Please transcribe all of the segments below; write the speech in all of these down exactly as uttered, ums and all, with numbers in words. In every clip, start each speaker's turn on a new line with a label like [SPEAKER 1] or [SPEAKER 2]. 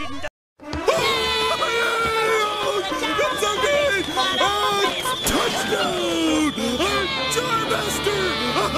[SPEAKER 1] didn't.
[SPEAKER 2] It's okay! Uh, touchdown! Uh, Jarmaster!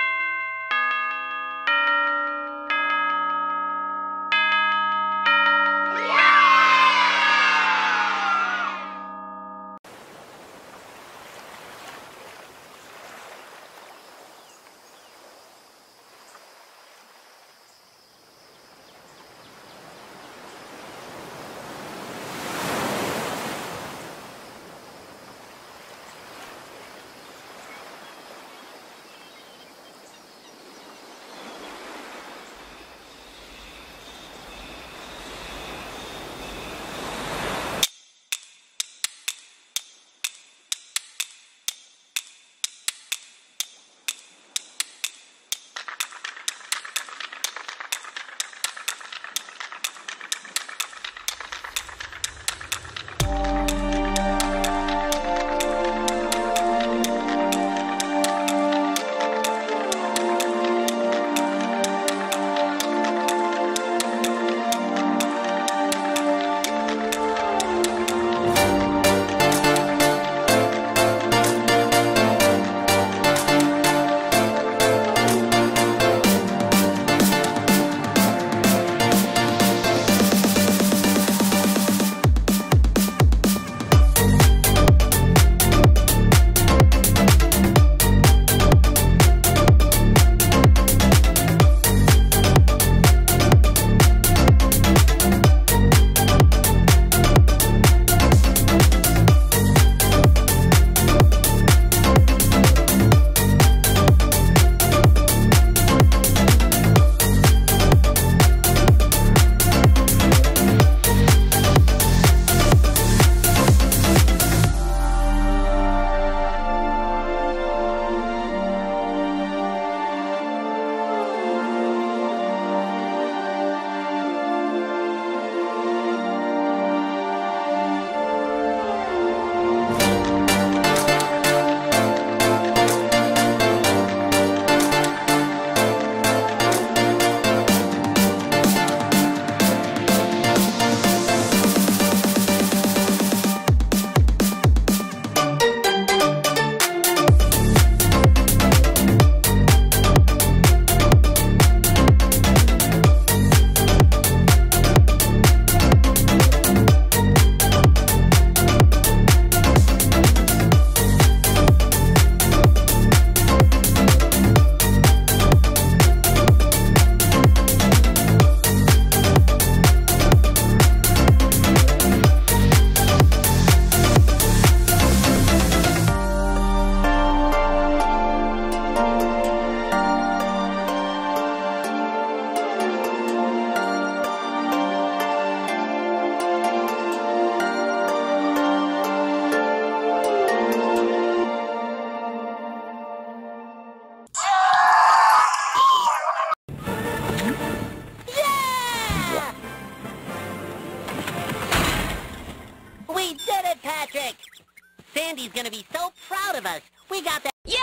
[SPEAKER 3] Sandy's gonna be so proud of us. We got that.
[SPEAKER 1] Yay!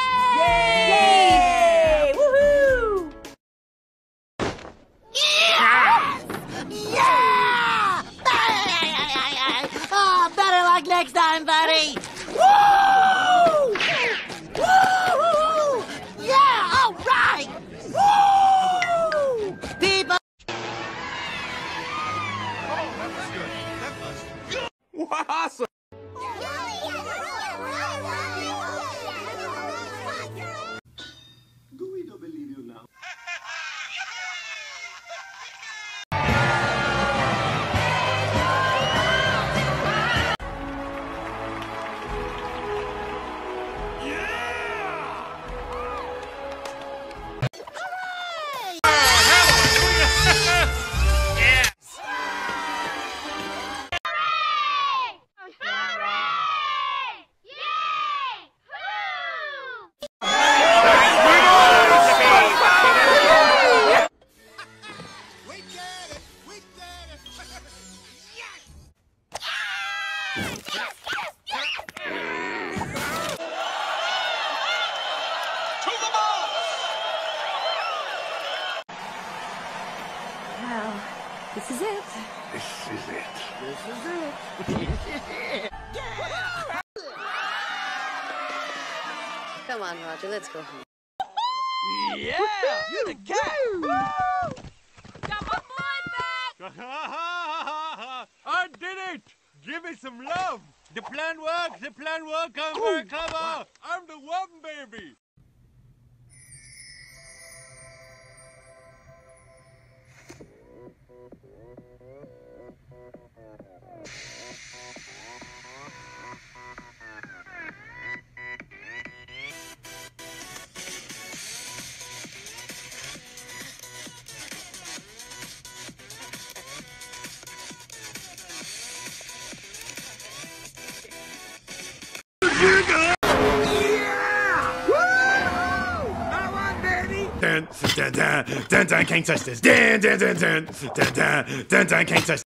[SPEAKER 1] Yay! Woohoo!
[SPEAKER 3] Yeah! Yeah! Oh, better luck next time, buddy. Woo! Woo! Yeah! All right! Woo! People.
[SPEAKER 2] Oh, that was good. That was good. Awesome. Do we not believe you now?
[SPEAKER 1] This is it.
[SPEAKER 2] This is it.
[SPEAKER 1] This is it. Yeah! Come on, Roger, let's go home.
[SPEAKER 2] Yeah! You're the cat!
[SPEAKER 4] Got my boy back!
[SPEAKER 2] I did it! Give me some love! The plan works! The plan works! I'm very clever! I'm the one, baby!
[SPEAKER 5] Dun, dun, dun, dun, dun, can't touch this. Dun, dun, dun, dun, dun, dun, dun, dun, can't touch